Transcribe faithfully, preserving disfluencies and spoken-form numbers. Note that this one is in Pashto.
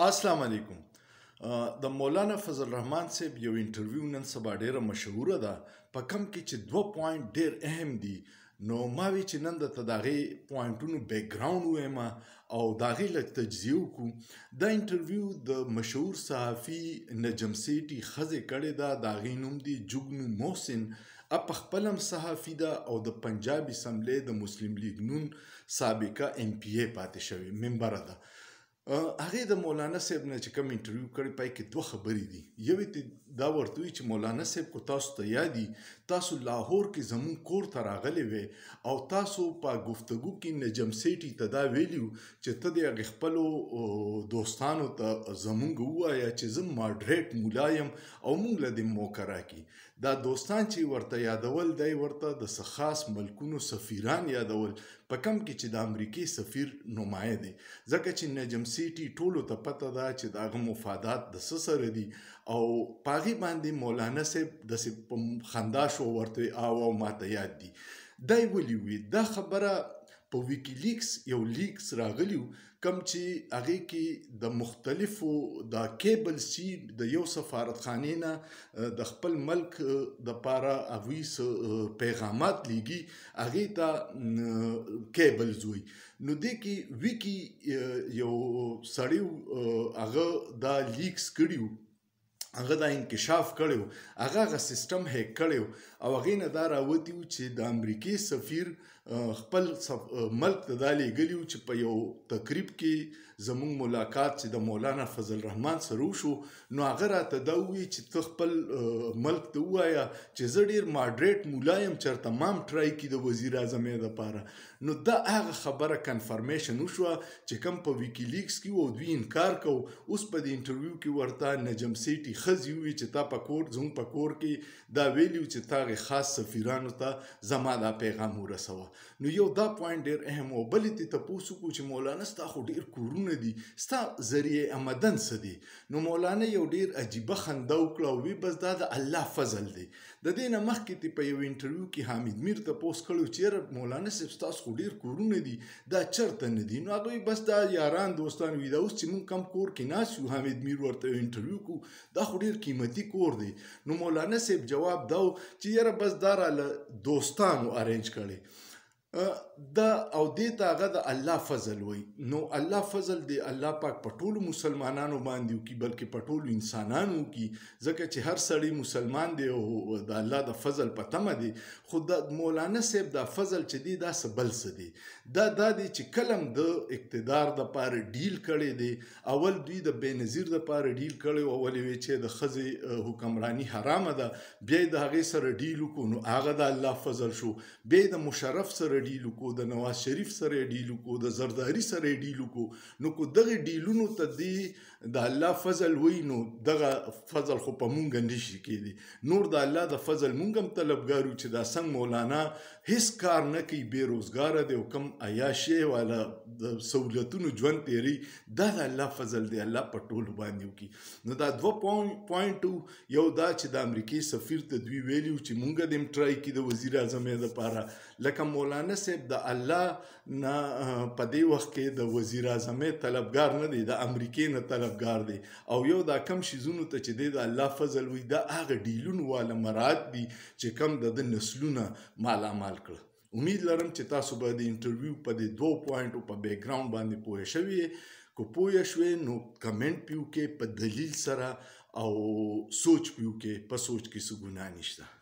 السلام علیکم. د مولانا فضل الرحمن صاحب یو انټرویو نن سبا ډیره مشهوره ده، په کم کې چې دوه پوینټ ډیر اهم دي. نو ما وی چې نن درته د هغې پوینټونو بیک ګراوند ووایم او د هغې لږ تجزیه وکړو. دا انټرویو د مشهور صحافي نجم سیټي ښځې کړې ده، د هغې نوم دی جګنو محسن. ا په خپله هم صحافي ده او د پنجاب اسمبلۍ د مسلم لیګ نون سابقه ایم پی ای پاتې شوې ممبره ده. هغې د مولانا صاحب نه چې کوم انټرویو کړی پای کې دوه خبرې دي. یوې دا ورته وایي چې مولانا صاحب کو تاسو ته یادي تاسو لاهور کې زموږ کور ته راغلی وې او تاسو په گفتگو کې نجم سیټي ته دا ویلي چې ته د هغې خپلو دوستانو ته زموږ ووایه چې زه ماډریټ مولا یم او موږ له دې موقع راکړي. دا دوستان چې ورته یادول دی ورته د څه خاص ملکونو سفیران یادول، په کم کې چې د امریکې سفیر نمایه دی، ځکه چې نجم سیټي ټولو ته پته ده چې د هغه مفادات د څه سره دي او په هغې باندې مولانا صاحب داسې په خندا شو ورته او او ماته یاد دي. دا یې ولي وي؟ دا خبره په ویکیلیکس یو لیکس راغلی و کوم چې هغې کې د مختلفو د کیبل سی د یو سفارتخانې نه د خپل ملک دپاره هغوی څه پیغامات لیږي، هغې ته کیبلز وایي. نو دې کې ویکي یو سړی و، هغه دا لیکس کړي و، هغه دا انکشاف کړی و، هغه هغه سیسټم هیک کړی و او هغې نه دا راوتي و چې د امریکې سفیر خپل ملک ته دا لیږلي و چې په یو تقریب کې زموږ ملاقات چې د مولانا فضل الرحمن سره وشو، نو هغه راته دا ووایي چې ته خپل ملک ته ووایه چې زه ډېر ماډریټ مولا یم، چېرته ما هم ټرای کړي د وزیر اعظم دپاره. نو دا هغه خبره کنفرمیشن وشوه چې کوم په ویکیلیکس کې و او دوی انکار کو. اوس په دې انټرویو کې ورته نجم سیټي ښځې ووایي چې تا په کور زموږ په کور کې دا ویلي و چې تا هغې خاص سفیرانو ته زما دا پیغام ورسوه. نو یو دا پوینټ ډېر اهم و. بل یې ترې تپوس وکړو چې مولانا ستا خو ډېر کورونه دي، ستا ذریعه آمدن څه دی؟ نو مولانا یو ډېر عجیبه خنده وکړه او وی بس دا د الله فضل دی. د دې نه مخکې ترې په یو انټرویو کې حامد میر تپوس کړی چې یاره مولانا صاحب ستاسو خو ډېر کورونه دي، دا چېرته نه دي؟ نو هغه وایي بس دا یاران دوستان وي، دا اوس چې موږ کم کور کې ناست یو حامد میر ورته انټرویو کوو دا خو ډېر قیمتي کور دی. نو مولانا صاحب جواب دا و چې یاره بس دا راله دوستانو ارینج کړی دا او دې ته هغه د الله فضل وایي. نو الله فضل دی الله پاک په ټولو مسلمانانو باندې وکړي، بلکې په ټولو انسانانو وکړي، ځکه چې هر سړی مسلمان دی او د الله د فضل په تمه دی. خو د مولانا صاحب دا فضل چې دی دا څه بل څه دی، دا دا دی چې کله هم د اقتدار دپاره ډیل کړی دی. اول دوی د بېنظیر دپاره ډیل کړی و، اول یې چې د ښځې حکمراني حرامه ده، بیا یې د هغې سره ډیل وکړو نو هغه د الله فضل شو. بیا یې د مشرف سره ډیل وکړو، د نواز شریف سره یې ډیل وکړو، د زرداري سره یې ډیل وکړو. نو که دغې ډیلونو ته دی د الله فضل وایي نو دغه فضل خو په مونږ نشي کېدی. نور د الله د فضل مونږ هم طلبګار یو چې دا څنګه مولانا هیڅ کار نه کوي، بېروزګاره دی او کم عیاشۍ والا د سهولتونو ژوند تېروي، دا د الله فضل دی، الله په ټولو باندې وکړي. نو دا دوه پوینټ و. یو دا چې د امریکې سفیر ته دوی ویلي و چې مونږ دې هم ټرای کړي د وزیر اعظم دپاره، لکه مولانا صاحب د الله نه په دې وخت کې د وزیر اعظم طلبګار نه دی، د امریکې نه طلبګار دی. او یو دا کم شیزونو ته چې دی د الله فضل وایي دا هغه ډیلونو والا مراعات دي چې کم د ده نسلونه مالامال کړه. امید لرم چې تاسو به د انټرویو په دې دوو پوینټو په بیک ګراوند باندې پوه شوي یې. که پوه شوې نو کمنټ پې وکړئ په دلیل سره او سوچ پې وکړئ، په سوچ کې څه ګناه نشته.